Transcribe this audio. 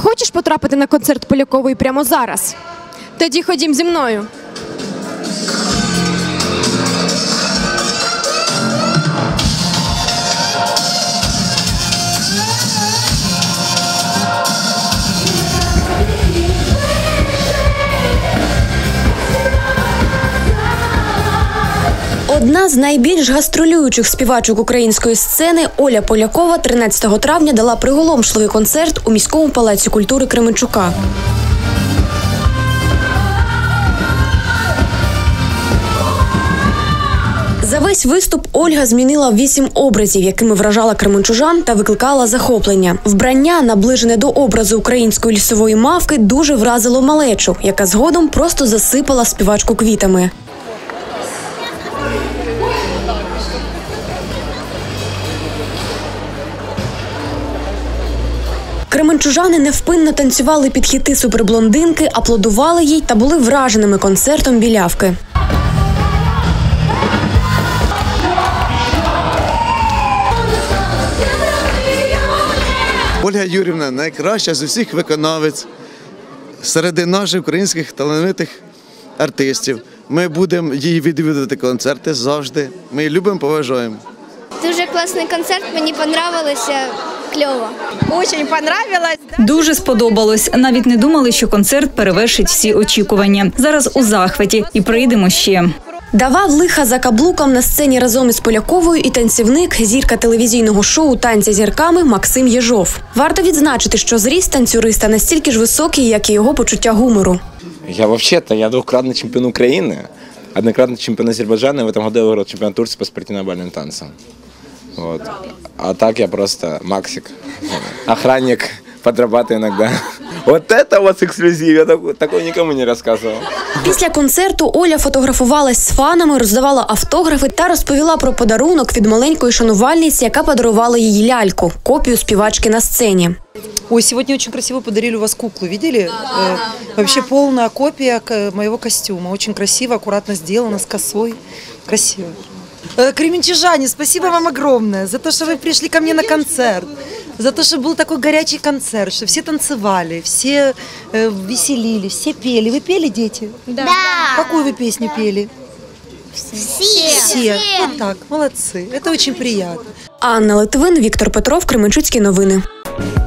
Хочеш потрапити на концерт Полякової прямо зараз? Тоді ходім зі мною. Одна з найбільш гастролюючих співачок української сцени Оля Полякова 13 травня дала приголомшливий концерт у міському палаці культури Кременчука. За весь виступ Ольга змінила 8 образів, якими вражала кременчужан та викликала захоплення. Вбрання, наближене до образу української лісової мавки, дуже вразило малечу, яка згодом просто засипала співачку квітами. Кременчужани невпинно танцювали під хіти суперблондинки, аплодували їй та були враженими концертом білявки. Ольга Юріївна – найкраща з усіх виконавець серед наших українських талановитих артистів. Ми будемо її відвідувати концерти завжди. Ми її любимо, поважаємо. Дуже класний концерт, мені подобалося, кльово. Дуже понравилось. Дуже сподобалось. Навіть не думали, що концерт перевершить всі очікування. Зараз у захваті і прийдемо ще. Давав лиха за каблуком на сцені разом із Поляковою і танцівник, зірка телевізійного шоу «Танці зірками» Максим Єжов. Варто відзначити, що зріст танцюриста настільки ж високий, як і його почуття гумору. Я двукратный чемпион Украины, однократный чемпион Азербайджана, в этом году я выиграл чемпионат Турции по спортивно-бальным танцам. Вот. А так я просто Максик, охранник, подрабатываю иногда. Вот это вот эксклюзив, я такой никому не рассказывал. Після концерту Оля фотографувалась з фанами, роздавала автографи та розповіла про подарунок від маленької шанувальниці, яка подарувала їй ляльку – копію співачки на сцені. Ой, сегодня очень красиво подарили у вас куклу, видели? Вообще полная копия моего костюма. Очень красиво, аккуратно сделано, с косой. Красиво. Кременчужане, спасибо вам огромное за то, что вы пришли ко мне на концерт. За то, что был такой горячий концерт, что все танцевали, все веселились, все пели. Вы пели, дети? Да. Какую вы песню пели? Все. Вот так, молодцы. Это очень приятно. Анна Литвин, Віктор Петров, Кременчуцькі новини.